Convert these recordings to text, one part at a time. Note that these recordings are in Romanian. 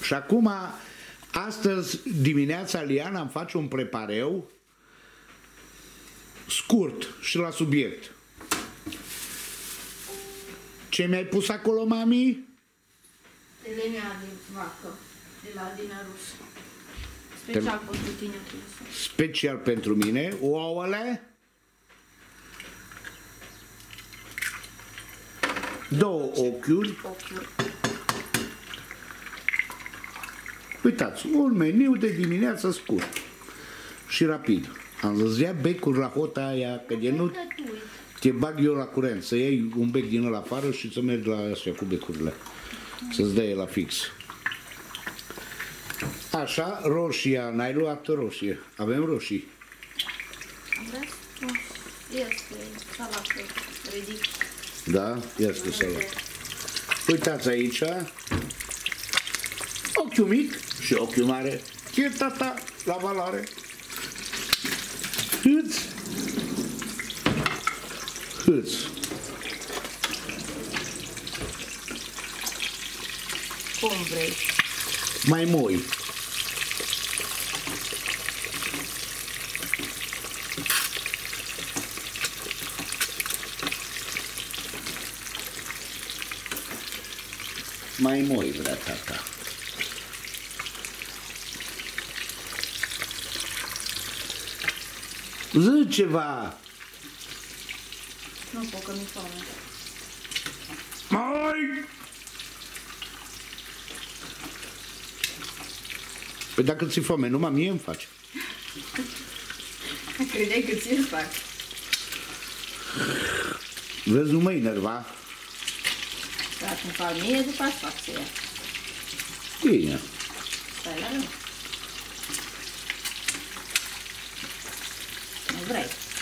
Și acum, astăzi dimineața, Liana îmi face un prepareu scurt și la subiect. Ce mi-ai pus acolo, mami? Telemea de vacă, de la Adina Rus. Special pentru tine, trebuie. Special pentru mine. Ouăle? 2 ochiuri. Uitați, un meniu de dimineață scurt și rapid. Am zis, ia becul la hota aia, că de nu te bag eu la curent, să iei un bec din ăla afară și să mergi la astea cu becurile, să-ți dea la fix. Așa, roșia, n-ai luat roșie, avem roșii. Este salată, ridic. Da, este salată. Uitați aici, ochiul mic și ochiul mare, e tata la valoare. Hâț. Cum vrei. Mai moi. Mai moi vrea tata. Zi ceva. Nu pot, că mi-e foame. Mai! Păi dacă ți-e foame, numai mie îmi faci. Credeai că ți-l fac. Vezi, nu mă enerva. Dacă îmi fac mie, după aia fac să ia. Bine. Stai la rând. Nu vrei.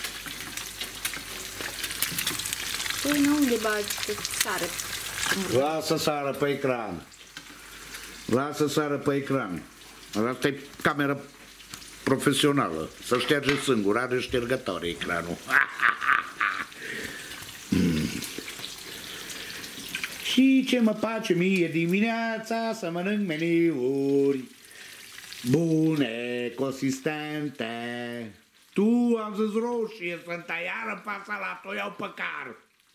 Păi nu unde bagi, că sară. Lasă sară pe ecran. Lasă sară pe ecran. Asta e cameră profesională. Să șterge singur, are ștergătoare ecranul. Și ce mă face mie dimineața să mănânc meniuri bune, consistente. Tu am zis roșie, să-mi tai iară pe salată, o iau pe car.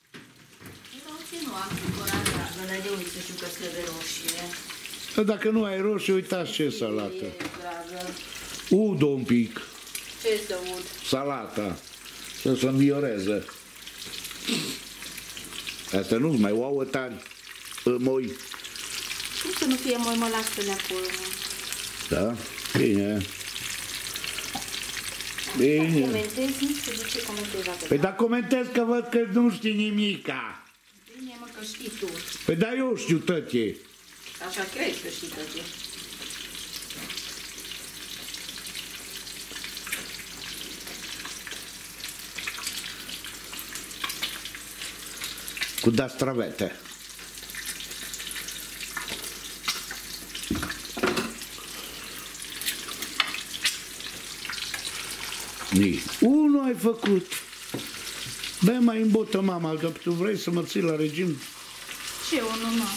Nu am cumpărat, dar de unde să știu că trebuie roșie. Dar dacă nu ai roșie, uitați ce salată. Dragă. Ud un pic. Ce să ud? Salata. Să se învioreze. Asta nu-s mai ouă tari. Moi. Cum să nu fie moi, mă las pe acolo? Da? Bine. Bine. Comentezi, nu știu de ce comentezi atât. Păi da comentez că văd că nu știi nimica. Bine, mă, că știi tu. Păi da eu știu tătie. Așa crezi că știi tătie. Cu dastravete. Unul ai făcut. Bă, mai îmbotă mama, dar tu vrei să mă ții la regim? Ce unul, mă?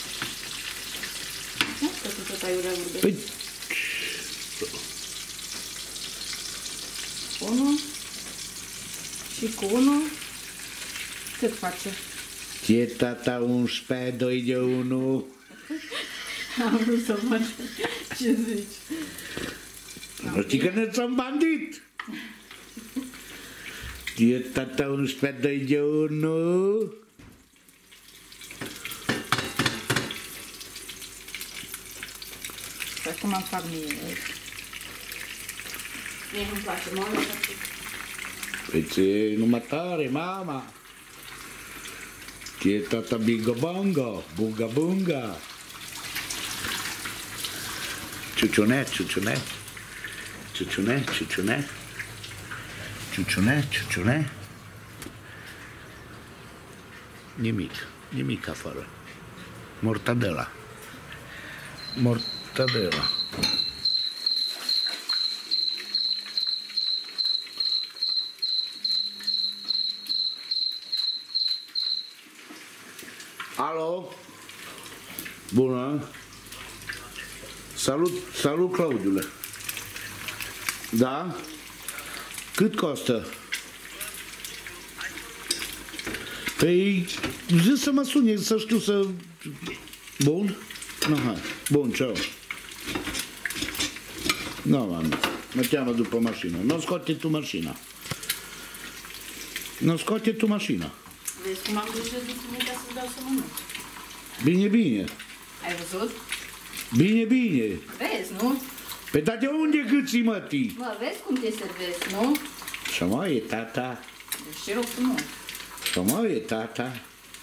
Nu, că tu tot ai urea vorbe. Păi... Unul și cu unul cât face? E tata 11, 2 de 1. Am vrut să văd ce zici. Nu știi că ne ți-am bandit. E tata 11, 2 de 1. Și acum îmi fac mie. Mie nu-mi place, mă ăla. Păi ți-e numai tare, mama. E tata bingabanga, bunga-bunga. Ciuciune, ciuciune. Ciuciune, ciuciune. Ciuciune, ciuciune. Nimic, nimic afară. Mortadela. Mortadela. Alo? Bună? Salut, Claudiule. Da? Cât costă? Păi, zic să mă suni, să știu să... Bun? No, hai. Bun, ceau. Nu, mami. Mă cheamă după mașină. Nu scoate tu mașina. Nu scoate tu mașina. Vezi cum am grijă de tine ca să-ți dau să mănânc. Bine, bine. Ai văzut? Bine, bine. Vezi, nu? Păi, dar de unde gâții, mătii? Mă, vezi cum te servesc, nu? Și mă, e tata. Deci ce rog frumos. Și mă, e tata.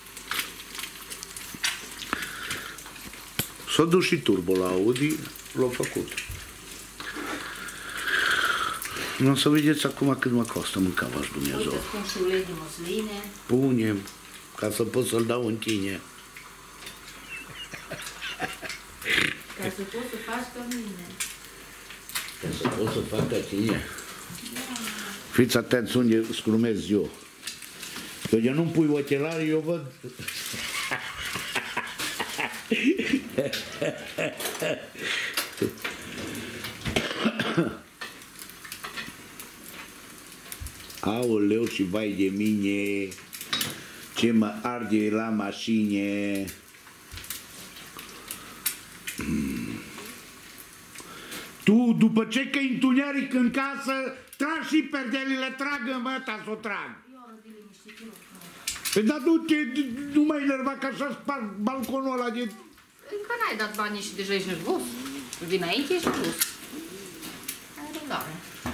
S-a dus și turbo la Audi, l-a făcut. Nu o să vedeți acum cât mă costă mâncava și Dumnezeu. Uite, spun și ulei de măsline. Punem, ca să pot să-l dau în tine. Ca să poți să faci ca mine. Ca să pot să fac ca tine. Fiți atenți unde scrumez eu. Că de nu-mi pui ochelari, eu văd... Aoleu și vai de mine, ce mă arde la mașină. Tu, după ce că întuneric în casă, trag și perdelile, tragă măta să o trag. Păi dar nu mă enerva că așa sparg balconul ăla de... Încă n-ai dat banii și deja ești nervos. Vin aici, ești nervos. Ai răbdare.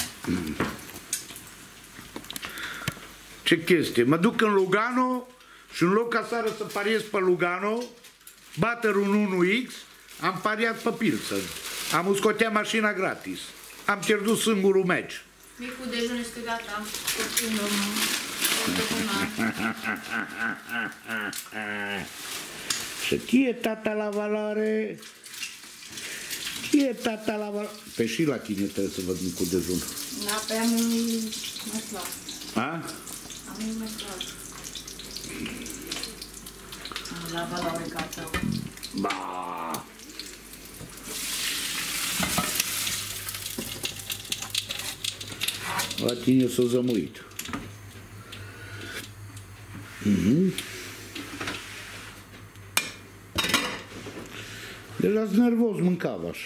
Ce chestie? Mă duc în Lugano și în loc ca seară să pariez pe Lugano, bater un 1X, am pariat pe Pilsen. Am uscotea mașina gratis. Am pierdut singurul meci. Micul dejun este gata. Și ce e tata la valoare? Ce e tata la valoare? Pe și la tine trebuie să văd micul dejun. Da, pe am unul mai slab. A? Am unul mai slab. La valoare ca tău. Ba! La tine s-a zămuit. De las nervos mâncavaș.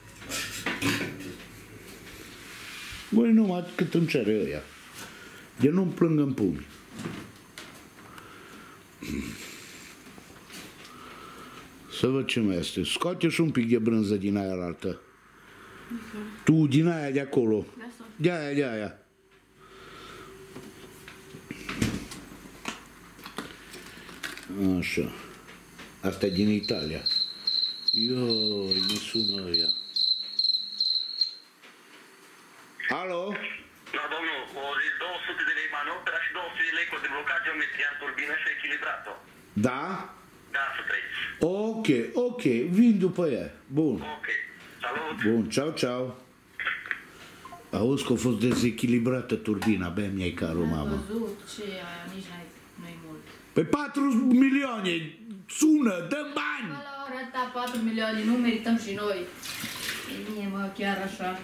Băi, numai cât îmi cere ăia. De nu-mi plâng în pumi. Să văd ce mai este. Scoate și un pic de brânză din aia altă. Tu, din aia de acolo. De aia, de aia. Așa. Asta e din Italia. Ioi, mi sună ăia. Alo? Da, domnul, ho zis 200 de lei manopera și 200 de lei cu deblocare geometria în turbină și echilibrat-o. Da? Da, să treci. Ok, ok, vin după ea. Bun. Ok, salut. Bun, ceau, ceau. Auzi că a fost dezechilibrată turbina, abia mi-ai carul, mamă. Am văzut ce aia, nici nu-i mult. Pe 4 milioane, sună, dă bani! La ora ta 4 milioane, nu merităm și noi. E bine, mă, chiar așa.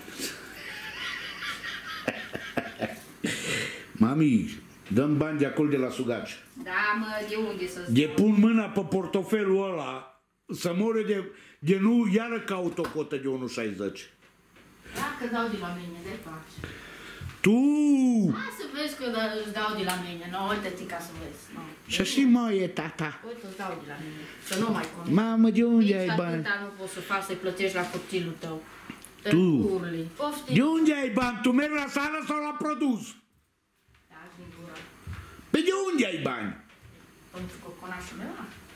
Mami, dăm bani de acolo de la Sugaci. Da, mă, de unde să-ți De pun mâna pe portofelul ăla, să moră de nu, iară caut o cotă de 1,60. Dacă dau de la mine, de faci. Tu! Hai să vezi că îți dau de la mine, nu, uite-te ca să vezi. No. Și așa mai e, tata. Uite, îți dau de la mine, să nu mai conta. Mamă, de unde Nici ai bani? atâta nu poți să faci să-i plătești la copilul tău. Tu. Urli. Poftim. De unde ai bani? Tu mergi la sală sau la produs? Da, din gură. Pe de unde ai bani? Pentru coconașul meu?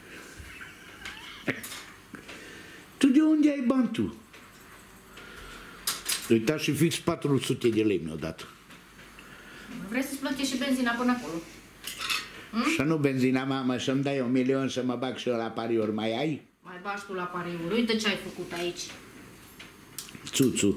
Tu de unde ai bani tu? Uita și fix 400 de lei mi-au dat. Vrei să-ți plătești și benzina până acolo? Și nu benzina, mamă, să-mi dai 1.000.000 să mă bag și eu la pariuri, mai ai? Mai bași tu la pariuri. Uite ce ai făcut aici. Țuțu.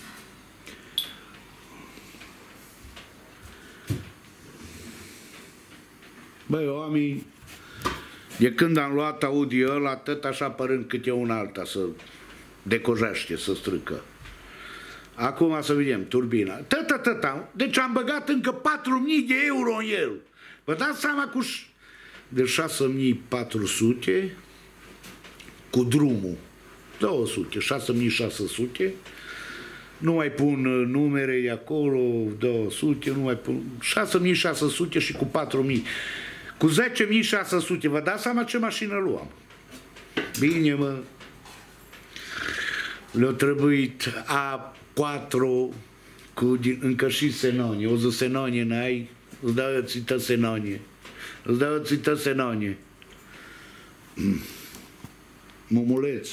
Băi, oamenii, de când am luat Audi ăla, tot așa părând câte una alta să decojește, să strâcă. Acum să vedem, turbina. Deci am băgat încă 4.000 de euro în el. Vă dați seama cu... De 6.400 cu drumul. 200, 6.600. Nu mai pun numere de acolo, 200, nu mai pun... 6.600 și cu 4.000. Cu 10.600. Vă dați seama ce mașină luam. Bine, mă. Le-a trebuit A4 cu încă și senonie. O zi senonie n-ai, îți dau eu țită senonie. Îți dau eu țită senonie. Mumuleț.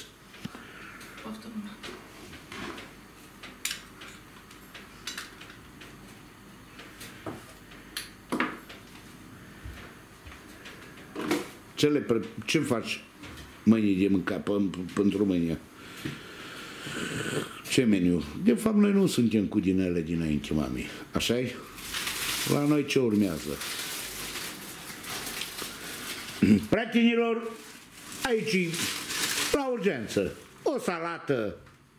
Ce faci mâine de mâncat pentru România? Ce meniu? De fapt, noi nu suntem cu din ele dinainte, mami. Așa-i? La noi ce urmează? Prietenilor, aici, la urgență, o salată,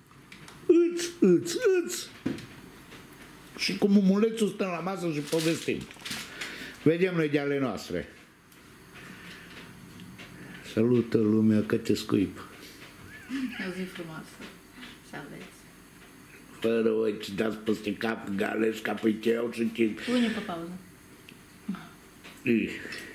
îți. Și cu mumulețul stăm la masă și povestim. Vedem noi de ale noastre. Salută lumea, că te scuip. O zi frumoasă să aveți. Fără ochi, dați peste cap, galești ca pe cheu și... Pune pe pauză.